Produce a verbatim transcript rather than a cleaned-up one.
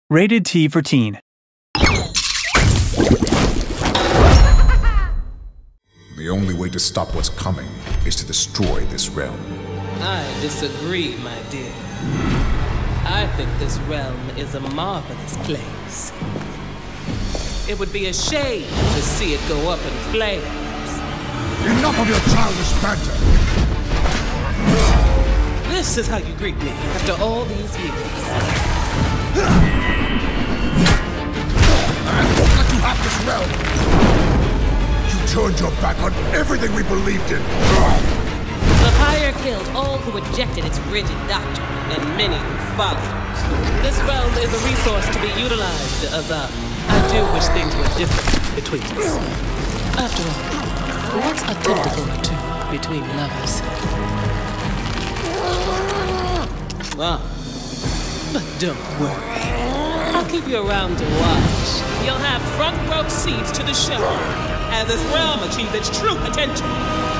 Rated T for Teen. The only way to stop what's coming is to destroy this realm. I disagree, my dear. I think this realm is a marvelous place. It would be a shame to see it go up in flames. Enough of your childish banter! This is how you greet me after all these years. I won't let you have this realm! You turned your back on everything we believed in! The Pyre killed all who rejected its rigid doctrine, and many who followed. This realm is a resource to be utilized, Azar. I do wish things were different between us. After all, what's a tentacle or two between lovers? Ah, but don't worry. I'll keep you around to watch. You'll have front row seats to the show as this realm achieves its true potential.